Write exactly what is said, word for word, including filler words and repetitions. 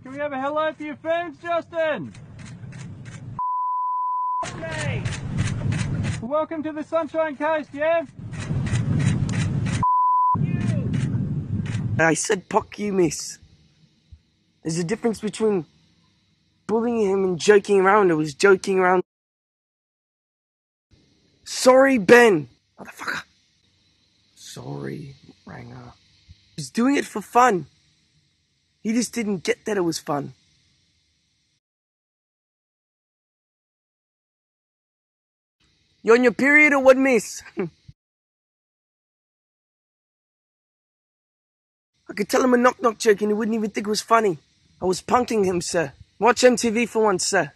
Can we have a hello for your fans, Justin? Okay. Welcome to the Sunshine Coast, yeah? You. I said "Pock you, miss." There's a difference between bullying him and joking around. I was joking around. Sorry, Ben. Motherfucker. Sorry, Ranger. I was doing it for fun. He just didn't get that it was fun. You on your period or what, miss? I could tell him a knock-knock joke and he wouldn't even think it was funny. I was punking him, sir. Watch M T V for once, sir.